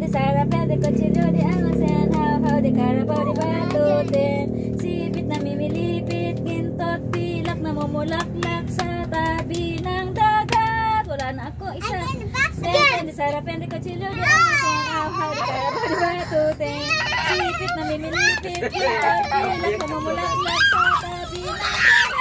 di sarapan, di kutsilyo, di angasan, haw-haw, di karabaw, di batutin. Sipit na mimilipit, gintot, pilak na mumulaklak sa tabi ng dagat. Wala na ako isa. Di sarapan, di kutsilyo, di angasan, haw-haw, di karabaw, di batutin. Sipit na mimilipit, gintot, pilak na mumulaklak sa tabi ng dagat.